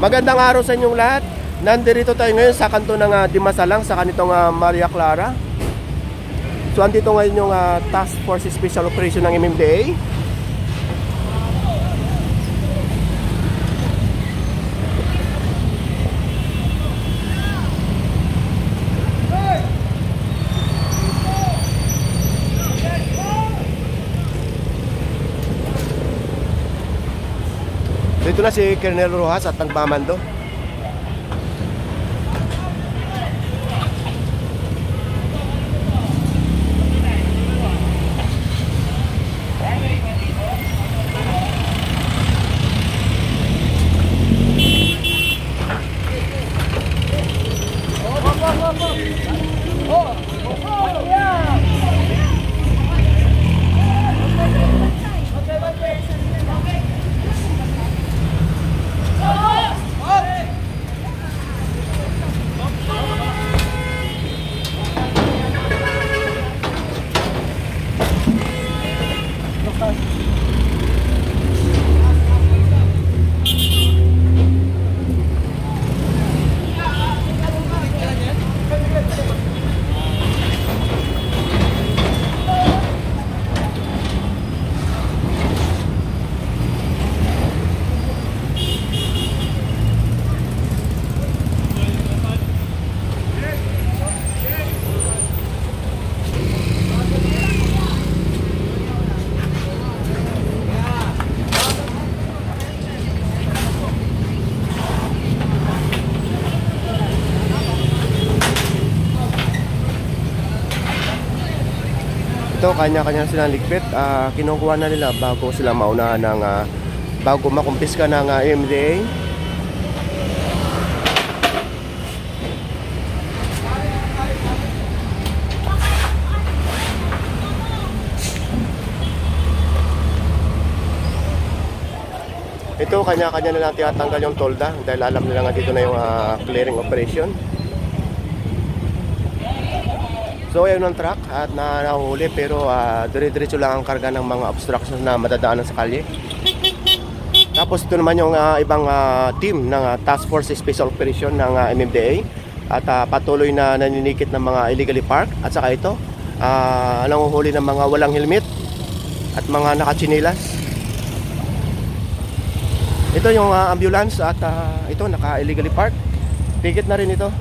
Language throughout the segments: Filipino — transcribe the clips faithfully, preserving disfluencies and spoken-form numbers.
Magandang araw sa inyong lahat. Nandito tayo ngayon sa kanto ng uh, Dimasalang sa kanitong uh, Maria Clara. So andito ngayon yung uh, Task Force Special Operation ng M M D A. Dito na si Colonel Rojas at nagmamando. Ito, kanya-kanya silang ligpit. Uh, kinukuha na nila bago sila maunahan ng uh, bago makumpiska ng uh, M M D A. Ito, kanya-kanya nilang tinatanggal yung tolda dahil alam nila nga dito na yung uh, clearing operation. So ayun ang truck at na nahuhuli pero uh, dire-diretso lang ang karga ng mga obstructions na madadaanan sa kalye. Tapos ito naman yung uh, ibang uh, team ng uh, Task Force Special Operation ng uh, M M D A at uh, patuloy na naninikit ng mga illegally park. At saka ito, uh, nanguhuli ng mga walang helmet at mga nakatsinilas. Ito yung uh, ambulance at uh, ito naka-illegally park. Ticket na rin ito.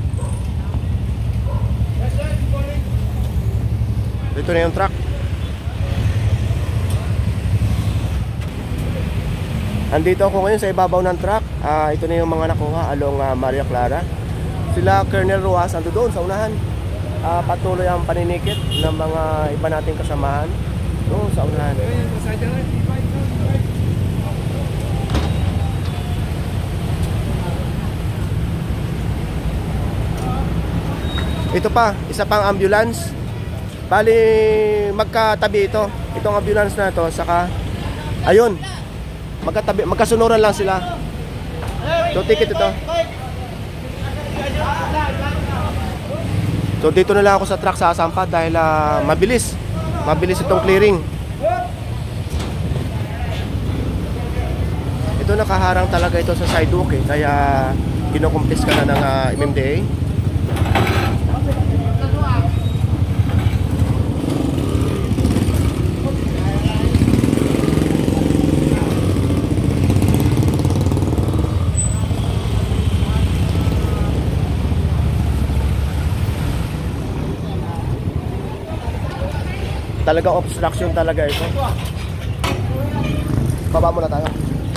Ito na yung truck. Andito ako ngayon sa ibabaw ng truck. uh, Ito na yung mga nakuha along uh, Maria Clara. Sila Colonel Rojas ando doon sa unahan. uh, Patuloy ang paninikit ng mga iba nating kasamahan doon sa unahan. Ito pa, isa pang ambulance. Bali, magkatabi ito. Itong ambulance na ito, saka ayun, magkatabi, magkasunuran lang sila. So, ticket ito. So, dito na lang ako sa truck sa Asampa dahil uh, mabilis. Mabilis itong clearing. Ito, nakaharang talaga ito sa sidewalk eh. Kaya, kinukumpis ka na ng uh, M M D A. Talagang obstruction talaga ito. Baba muna tayo.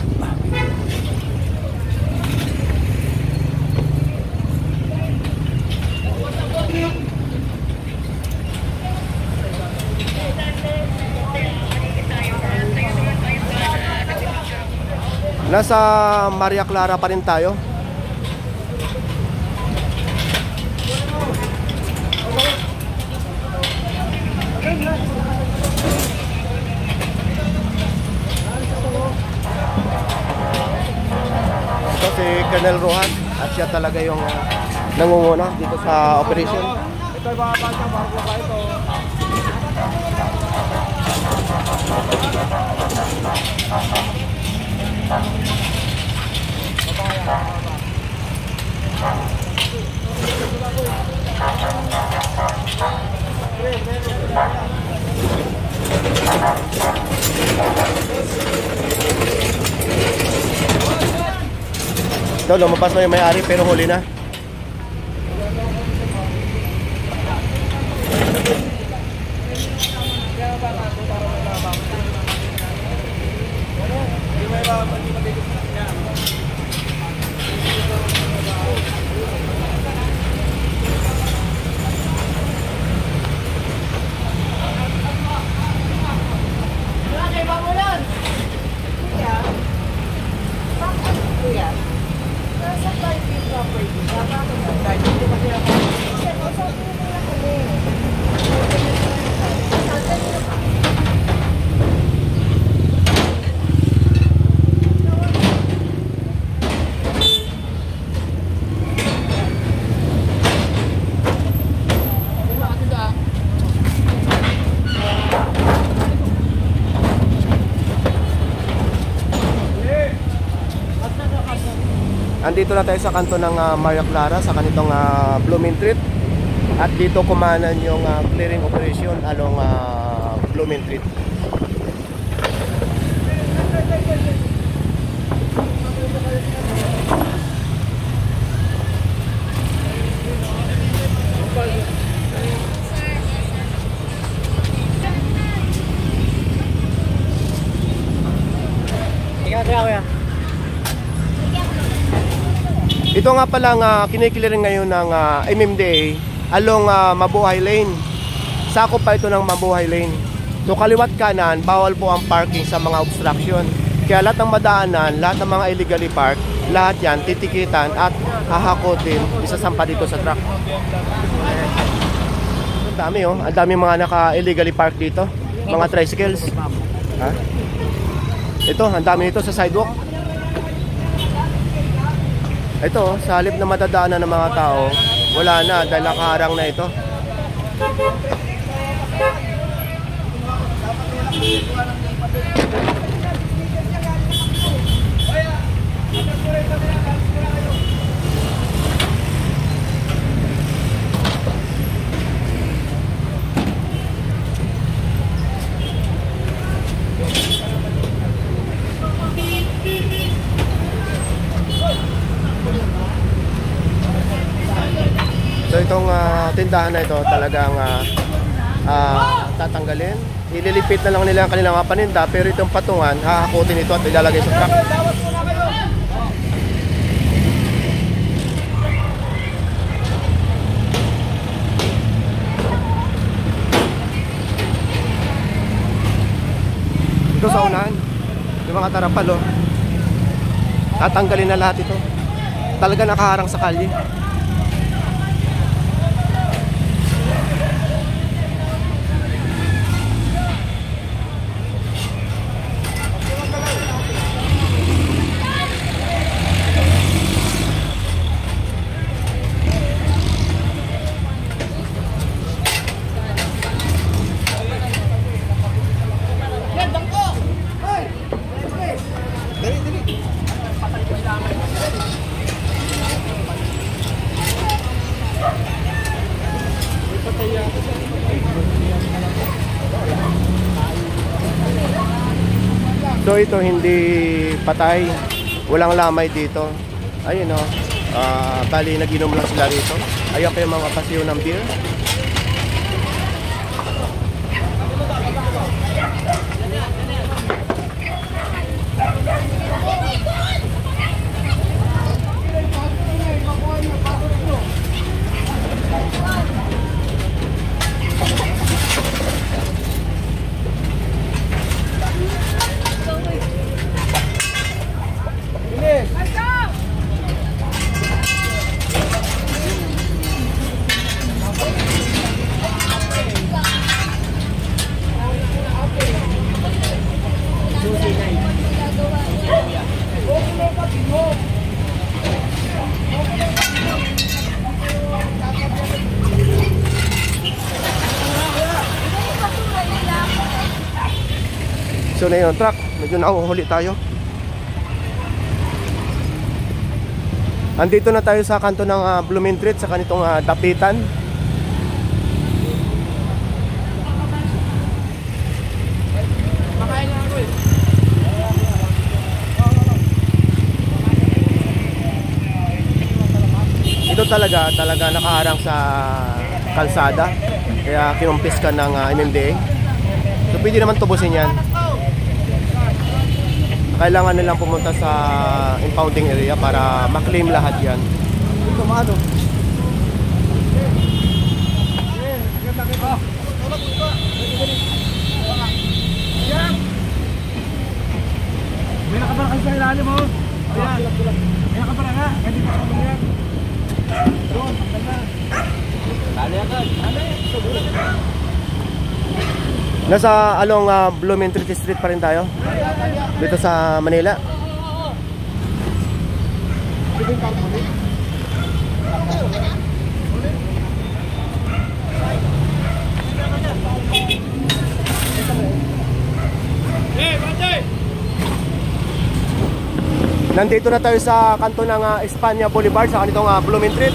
Nasa Maria Clara pa rin tayo. Ito si Colonel Rojas at siya talaga yung uh, nangunguna dito sa operation. Ito yung mga bata, bago ba ito? Ito, lumabas na yung may-ari pero huli na. Andito na tayo sa kanto ng uh, Maria Clara sa kanitong uh, Blooming Street. At dito kumanan yung uh, clearing operation along uh, Blooming Street. Ito nga palang uh, kinikilirin ngayon ng uh, M M D A along uh, Mabuhay Lane. Sakop pa ito ng Mabuhay Lane. So kaliwat kanan, bawal po ang parking sa mga obstruction. Kaya lahat ng madaanan, lahat ng mga illegally park, lahat yan titikitan at hahakotin, isasampa dito sa truck. Ang dami oh, ang dami mga naka-illegally park dito, mga tricycles. Ha? Ito, ang dami nito sa sidewalk. Ito, sa halip na matadaanan ng mga tao, wala na dahil nakaharang na ito. So itong uh, tindahan na ito talagang uh, uh, tatanggalin. Ililipit na lang nila ang kanilang mga paninda, pero itong patungan, hahakutin ito at ilalagay sa truck. Ito sa unahan, yung mga tarapal, oh. Tatanggalin na lahat ito. Talaga nakaharang sa kalye. So ito hindi patay, walang lamay dito. Ayun o, oh. uh, bali nag-inom lang sila rito. Ayan pa yung mga pasiyo ng beer. So na yung truck, medyo nahuhuli tayo. Andito na tayo sa kanto ng uh, Blumentritt sa kanitong uh, Dapitan. Ito talaga, talaga nakaharang sa kalsada. Kaya kinumpis ka ng uh, M M D A. So pwede naman tubusin yan. Kailangan nilang pumunta sa impounding area para maklaim lahat yan. Ito maano? May nakabarangay sa ilalim mo. Ayan. May nakabarangay. Hindi pa ako yan. Doon, maganda. Tali agad. Tali. Nasa along uh, Blumentritt Street pa rin tayo dito sa Manila. Nandito na tayo sa kanto ng uh, Espanya Boulevard sa kanitong uh, Blumentritt.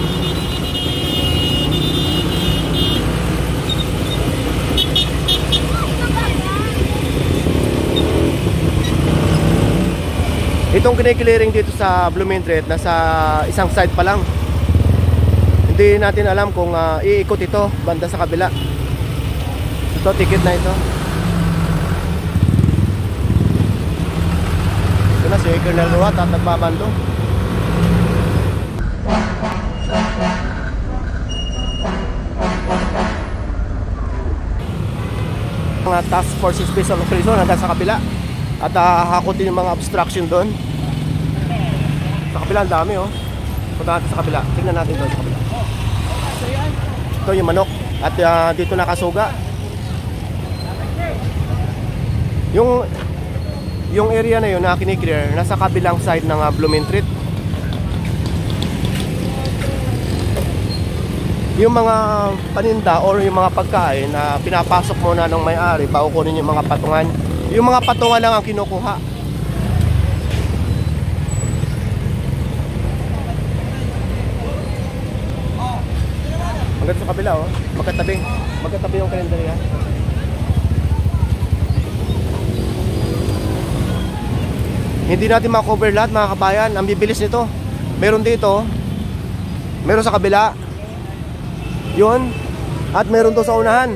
Itong kine-clearing dito sa Blumentritt nasa isang side pa lang. Hindi natin alam kung uh, iikot ito banda sa kabila. Ito, ticket na ito. Ito na si Colonel Ruat at nagbabando. Mga Task Force Special Operation hanggang sa kabila. At uh, hakutin yung mga obstruction doon. Sa kabila, ang dami oh. Punta natin sa kabila. Tingnan natin doon sa kabila. Ito yung manok. At uh, dito nakasuga. Yung Yung area na yun na kiniklear, nasa kabilang side ng uh, Blumentritt. Yung mga paninda or yung mga pagkain na pinapasok muna ng may-ari bago kunin yung mga patungan. Yung mga patungan lang ang kinukuha. Hanggang sa kabila oh, magkatabi. Magkatabi yung kalendarya. Hindi natin ma-cover lahat mga kabayan. Ang bibilis nito. Meron dito, meron sa kabila, yun, at meron to sa unahan.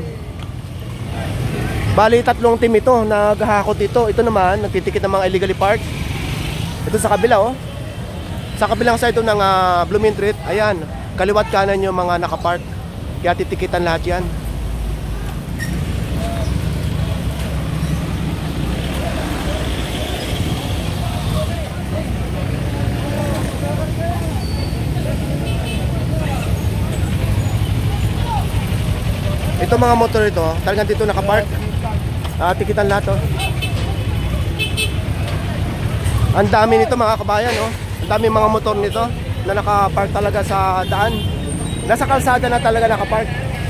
Bali tatlong team ito naghahakot dito. Ito naman nagtitikit ng mga illegally parked. Ito sa kabila oh. Sa kabilang side ito ng uh, Blumentritt. Ayan, kaliwat kanan yung mga nakapark. Kaya titikitan lahat yan. Ito mga motor ito, talagang dito nakapark. Ah, tikitan lahat oh. Ang dami nito mga kabayan oh. Ang dami mga motor nito na nakapark talaga sa daan. Nasa kalsada na talaga nakapark.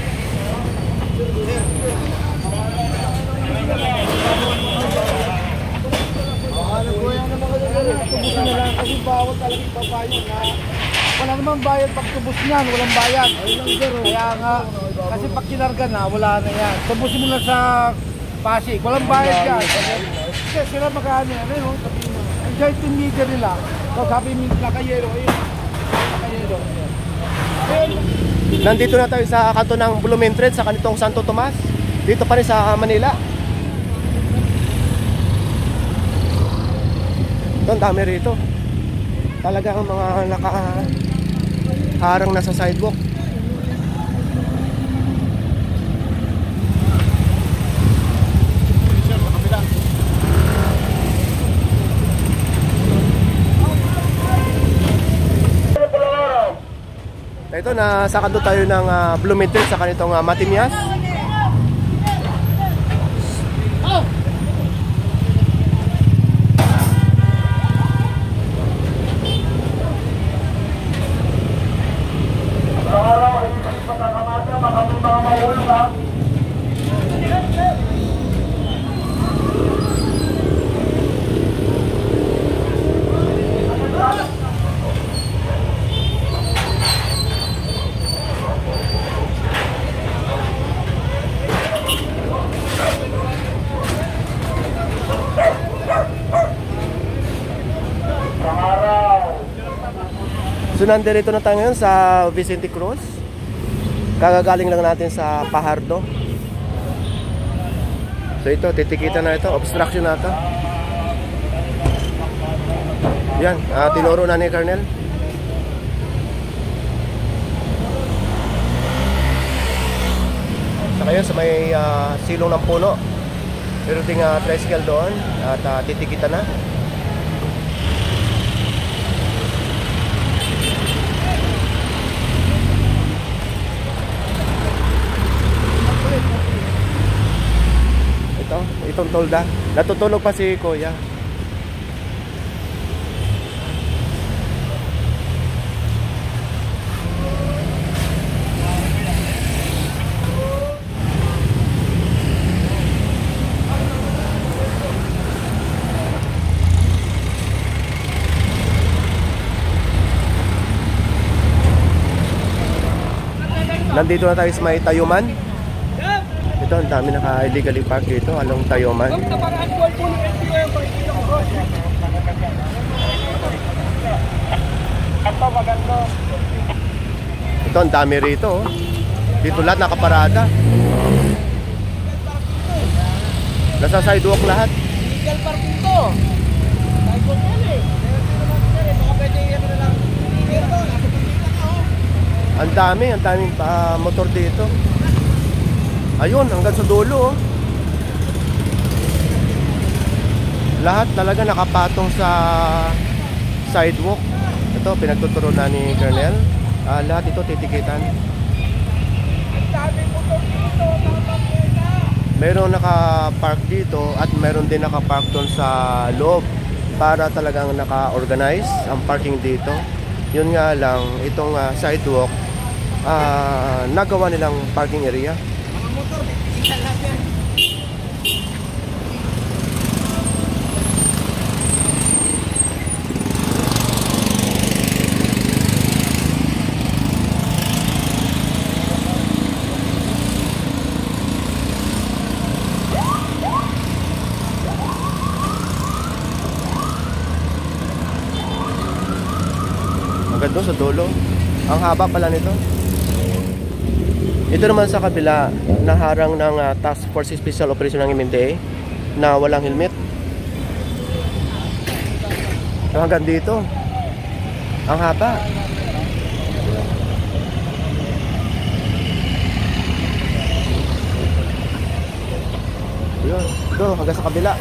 Tubusin na lang kasi bawal talaga ipapayo na wala namang bayad pag tubos niyan, walang bayad. Kaya nga, kasi pag kinarga na, wala na yan. Tubusin mo lang sa Pasig, walang bayad yan. Kasi sila magkano yan, ayun, sabihin mo. Ang giant team leader nila, so sabi mo, nakayero, ayun, nakayero. Nandito na tayo sa kanto ng Blumentritt sa kanitong Santo Tomas. Dito pa rin sa Manila. Ito, ang dami rito. Talaga ang mga nakaharang na sa sidewalk. Ito, nasa kanto tayo ng uh, Blumentritt sa kanitong uh, Matimias. So nandito na tayo ngayon sa Vicente Cruz. Kagagaling lang natin sa Fajardo. So ito, titikita na ito, obstruction na ito. Yan, uh, tinuro na ni Colonel. Sa kayo sa may uh, silong ng puno. Pero ting uh, tricycle doon at uh, titikita na. Ito, itong tolda. Natutulog pa si Kuya. Nandito na tayo sa may Tayuman. Ito, ang dami naka-illegally park dito along Tayuman. Ito, ang dami rito. Dito lahat nakaparada. Nasa sidewalk lahat. Illegal parking to. Sidewalk yan eh. Baka pwede yan na lang. Dito, nasa pagkita ka oh. Ang dami, ang daming uh, motor dito. Ayun, hanggang sa dulo oh. Lahat talaga nakapatong sa sidewalk. Ito, pinagtuturo na ni Colonel. uh, Lahat ito titikitan. Ang dami motor dito, nakapagkita. Meron nakapark dito at meron din nakapark doon sa loob. Para talagang naka-organize ang parking dito. Yun nga lang, itong uh, sidewalk uh, nagawa nilang parking area. Mga motor, bigyan lang yan. Hanggang doon sa dulo. Ang haba pala nito. Ito naman sa kabila, naharang ng uh, Task Force Special Operation ng M M D A na walang helmet. So, hanggang dito. Ang haba. Yun. Ito, hanggang sa kabila.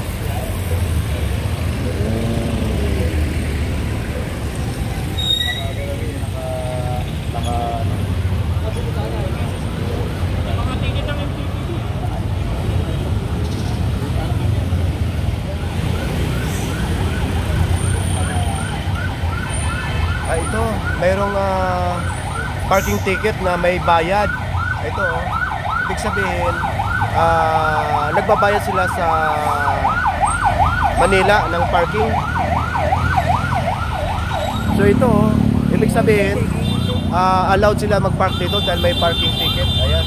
Ah, ito, mayroong uh, parking ticket na may bayad. Ito, oh. Ibig sabihin, uh, nagbabayad sila sa Manila ng parking. So ito, oh. Ibig sabihin, uh, allowed sila mag-park dito dahil may parking ticket. Ayan.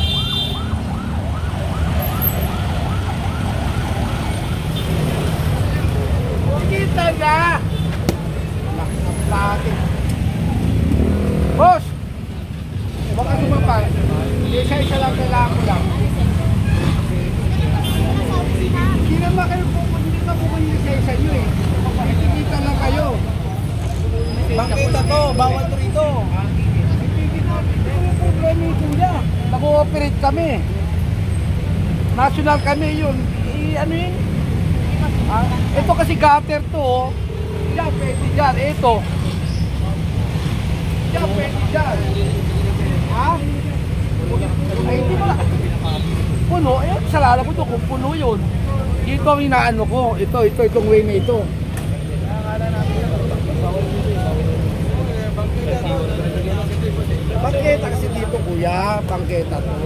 Kita na! Nakapagin. Boss! Huwag ka sumapay. Isa-isa lang kailangan ko lang. Hindi naman kayo pupunta, hindi naman pupunta isa-isa nyo eh. Nakikita lang kayo. Bangkita to, bawal to rito. Hindi yung problema yung kuya. Nag-ooperate kami. National kami yun. I, ano yun? Ah, ito kasi gutter to oh. Yan, pwede dyan. Ito. Yan, pwede dyan. Ha? Ay, hindi mo na. Puno, ayun, salala ko to kung puno yun. Dito ang inaano ko. Ito, ito, itong way na ito. Bangketa kasi dito kuya. Bangketa to.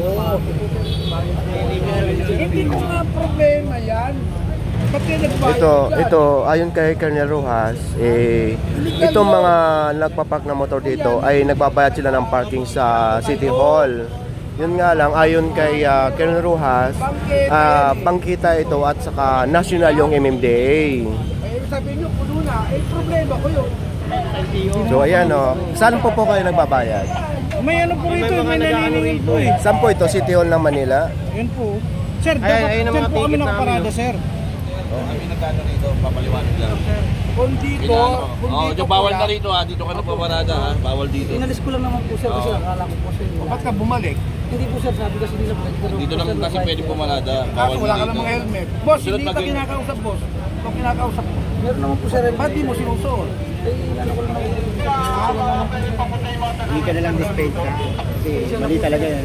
Hindi ko nga problema yan. Ito, ito, ayon kay Colonel Rojas, eh, itong mga nagpapark na motor dito ay nagbabayad sila ng parking sa City Hall. Yun nga lang, ayon kay uh, Colonel Rojas, uh, bangkita ito at saka national yung M M D A. Eh, sabi nyo, puno nga, eh problema ko yun. So ayan o, saan po po kayo nagbabayad? May ano po rito, may naniningil po eh. Saan po ito? City Hall ng Manila? Yun po. Sir, Ay, dapat ayun ang dyan mga po kami ticket nakaparada, namin, sir. Oh, kami nagkano rito, papaliwanag lang. Kung dito, kung Oh, dito dyan bawal pula, na rito ha, dito ka nagpaparada ha, bawal dito. Inalis ko lang naman po sir kasi Oo. akala ko po sir. ba't ka bumalik? Hindi po sir, sabi kasi nila pero Dito lang kasi pwede pumarada, Kaso bawal wala na ka dito. namang helmet. Boss, Sunod hindi ka mag- kinakausap, boss. Kung kinakausap mo, Meron naman po sir. ba't di mo sinusuot? Eh, ano ko lang naman. Hindi ka nalang dispensa. Kasi mali talaga yan.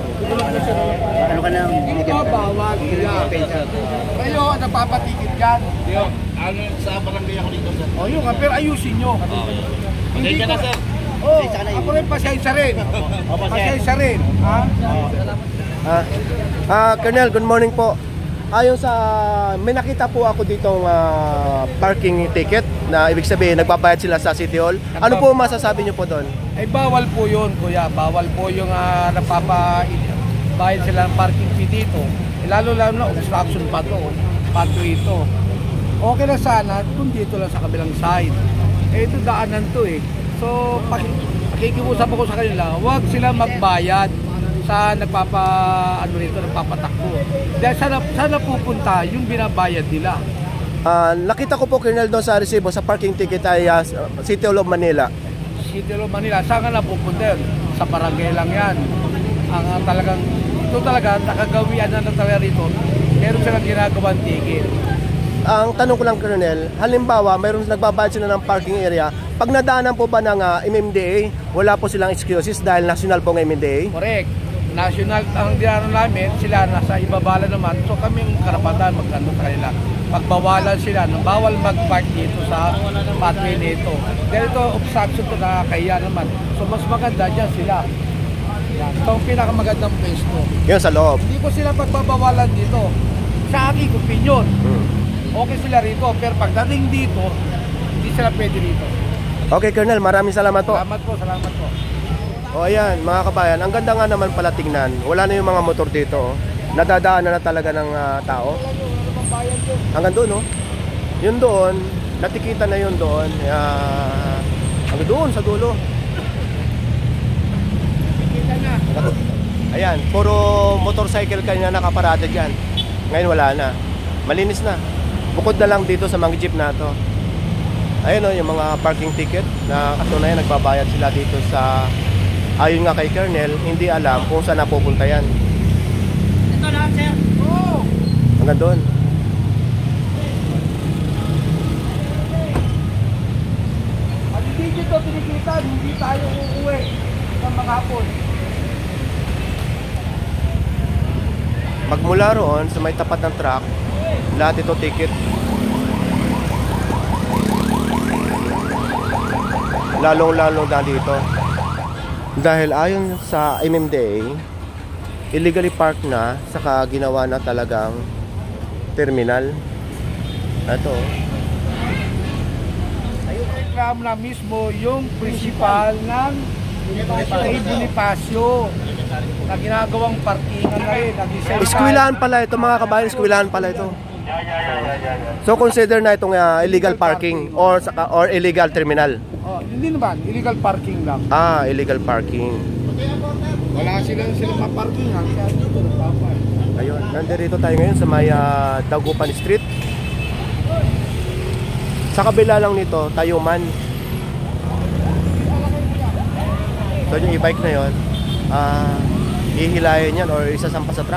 Ano ka nang Ito, bawal. dispensa? Kayo, napapatikit yan. Yo, ano sa barangay ako dito sir? O yun nga, pero ayusin nyo. Hindi Pasensya na ko- sir. Oh, ako rin pasensya rin. Pasensya rin. Ha? Ah, ah, Colonel, good morning po. Ayon sa, may nakita po ako ditong ah, parking ticket na ibig sabihin nagbabayad sila sa City Hall. Ano po masasabi niyo po doon? Ay bawal po yun, kuya. Bawal po yung uh, napapa bayad sila ng parking fee dito. Eh, lalo lalo na obstruction pa to. Pato ito. Okay na sana kung dito lang sa kabilang side. Eh ito daanan to eh. So pag pakikiusap ako sa kanila, huwag sila magbayad sa nagpapa ano rito, nagpapatakbo. Dahil sana, sana pupunta yung binabayad nila. Ah, nakita ko po, Colonel, doon sa resibo sa parking ticket ay ah, City Hall of Manila. City of Manila, saan ka na pupunta yun? Sa barangay lang yan. Ang ah, talagang, ito talaga, nakagawian na na talaga rito. Meron silang ginagawang ticket. Ang tanong ko lang, Colonel, halimbawa, mayroon nagbabayad sila ng parking area. Pag nadaanan po ba ng ah, M M D A, wala po silang excuses dahil national po ng M M D A? Correct. National, ang dinano namin, sila nasa ibabala naman. So kami ang karapatan magkano sa kanila. Pagbawalan sila, na bawal mag-park dito sa pathway nito. Dahil ito, obstruction to nakakaya naman. So mas maganda dyan sila. Yan. Ito ang pinakamagandang pwesto. Yun sa loob. Hindi ko sila pagbabawalan dito. Sa aking opinion, Hmm. okay sila rito. Pero pagdating dito, hindi sila pwede rito. Okay, Colonel, maraming salamat po. Salamat po, salamat po. O ayan, mga kabayan, ang ganda nga naman pala tingnan. Wala na yung mga motor dito. Oh. Nadadaanan na talaga ng ah, tao. Hanggang doon, no? Yun doon, natikita na yun doon. Uh, hanggang doon, sa dulo. Kita na. Ayan, puro motorcycle kanina nakaparada dyan. Ngayon wala na. Malinis na. Bukod na lang dito sa mga jeep na to. Ayun o, yung mga parking ticket na katunayan nagbabayad sila dito sa, ayon nga kay Colonel, hindi alam kung saan napupunta yan. Ito na sir. Oo. Hanggang doon. Pag hindi dito tinikita, hindi tayo uuwi ng mga hapon. Magmula roon sa may tapat ng truck, lahat ito ticket. Lalong-lalong na dito. Dahil ayon sa M M D A, illegally park na, saka ginawa na talagang terminal. Ito. Ayun ang reklamo na mismo yung principal ng Kay Bonifacio na ginagawang parkingan na rin. Eskwilahan pala ito, mga kabayan, eskwilahan pala ito. So consider na itong uh, illegal parking or saka or illegal terminal. Oh, hindi naman, illegal parking lang. Ah, illegal parking. Wala silang silang maparkingan kaya dito nagpapay. Ayun, nandito tayo ngayon sa may uh, Dagupan Street. Sa kabila lang nito, Tayuman. So yung e-bike na yon, ah, ihilayin yan or isasampa sa truck.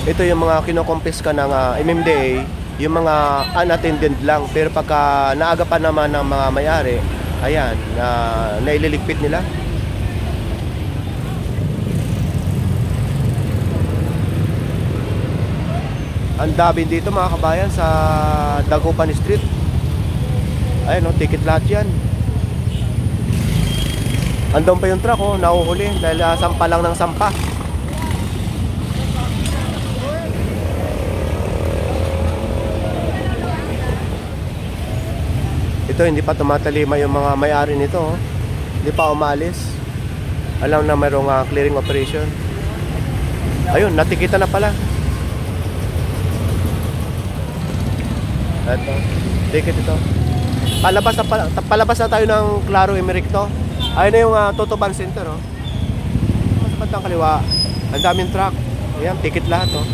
ito yung mga kinokompiska ng ah, M M D A, yung mga unattended lang. Pero pagka naagapan naman ng mga may-ari, ayan, na naililigpit nila. Ang dami dito mga kabayan sa Dagupan Street. Ayan o, ticket lahat yan. Andun pa yung truck oh, nahuhuli dahil uh, sampa lang ng sampa. Ito hindi pa tumatalima yung mga may-ari nito oh. Hindi pa umalis. Alam na mayroong uh, clearing operation. Ayun, natikita na pala. Ito, ticket ito. Palabas na, pala, palabas na tayo ng Claro Emericto. Ayun na yung uh, Totoban Center oh. Mas bandang kaliwa. Ang daming truck. Ayan, ticket lahat oh.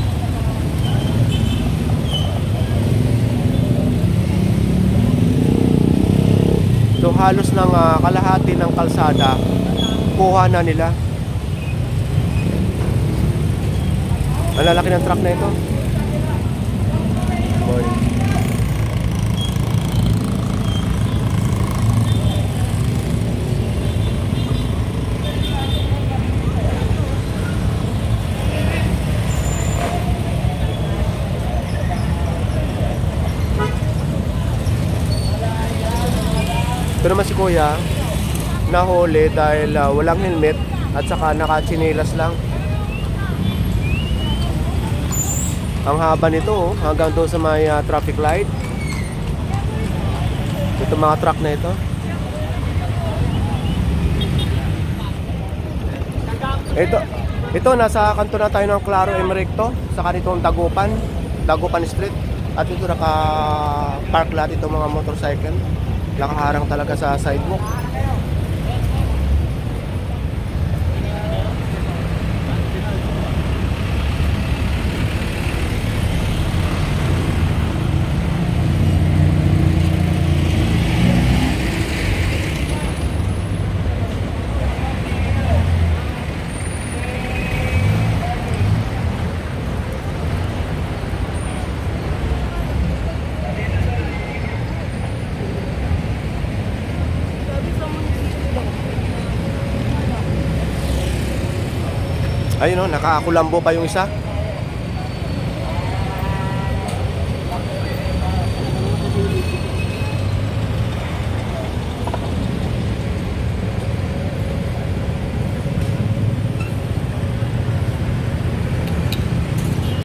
So halos ng uh, kalahati ng kalsada kuha na nila. Ang lalaki ng truck na ito. Morning. Ito naman si Kuya, nahuli dahil uh, walang helmet at saka nakatsinilas lang. Ang haba nito oh, hanggang doon sa may uh, traffic light. Ito mga truck na ito. Ito, ito nasa kanto na tayo ng Claro Emericto, sa kanitong Dagupan, Dagupan Street. At ito naka-park lahat itong mga motorcycle. Nakaharang talaga sa sidewalk. Ayun o, nakakulambo pa yung isa.